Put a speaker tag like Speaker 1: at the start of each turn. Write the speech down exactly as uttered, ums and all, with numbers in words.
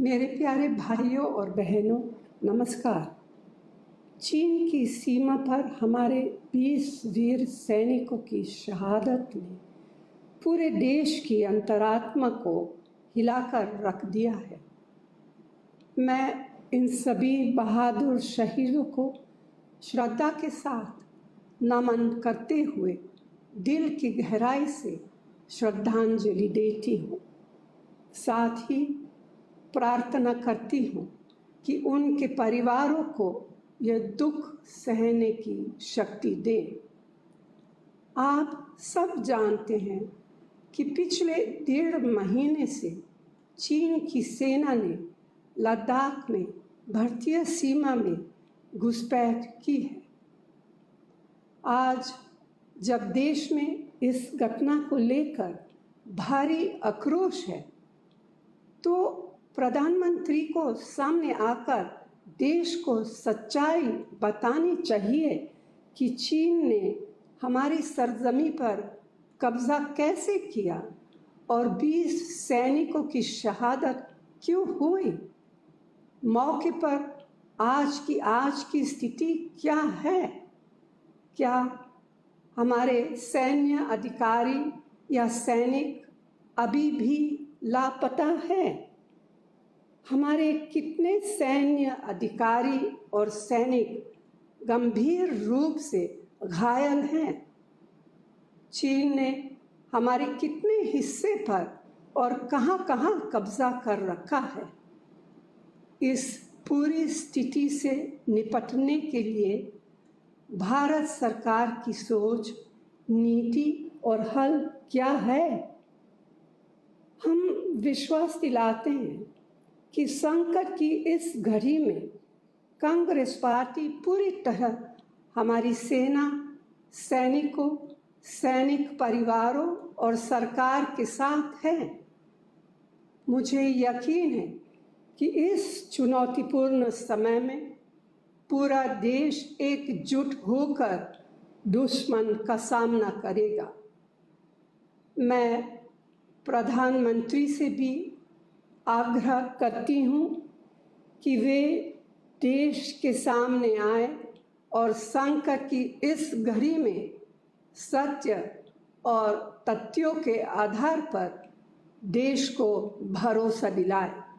Speaker 1: मेरे प्यारे भाइयों और बहनों, नमस्कार। चीन की सीमा पर हमारे बीस वीर सैनिकों की शहादत ने पूरे देश की अंतरात्मा को हिलाकर रख दिया है। मैं इन सभी बहादुर शहीदों को श्रद्धा के साथ नमन करते हुए दिल की गहराई से श्रद्धांजलि देती हूँ। साथ ही प्रार्थना करती हूँ कि उनके परिवारों को यह दुख सहने की शक्ति दे। आप सब जानते हैं कि पिछले डेढ़ महीने से चीन की सेना ने लद्दाख में भारतीय सीमा में घुसपैठ की है। आज जब देश में इस घटना को लेकर भारी आक्रोश है, तो प्रधानमंत्री को सामने आकर देश को सच्चाई बतानी चाहिए कि चीन ने हमारी सरजमी पर कब्जा कैसे किया और बीस सैनिकों की शहादत क्यों हुई। मौके पर आज की आज की स्थिति क्या है? क्या हमारे सैन्य अधिकारी या सैनिक अभी भी लापता हैं? हमारे कितने सैन्य अधिकारी और सैनिक गंभीर रूप से घायल हैं? चीन ने हमारे कितने हिस्से पर और कहां-कहां कब्जा कर रखा है? इस पूरी स्थिति से निपटने के लिए भारत सरकार की सोच, नीति और हल क्या है? हम विश्वास दिलाते हैं कि संकट की इस घड़ी में कांग्रेस पार्टी पूरी तरह हमारी सेना, सैनिकों, सैनिक परिवारों और सरकार के साथ है। मुझे यकीन है कि इस चुनौतीपूर्ण समय में पूरा देश एकजुट होकर दुश्मन का सामना करेगा। मैं प्रधानमंत्री से भी आग्रह करती हूँ कि वे देश के सामने आए और संकट की इस घड़ी में सत्य और तथ्यों के आधार पर देश को भरोसा दिलाए।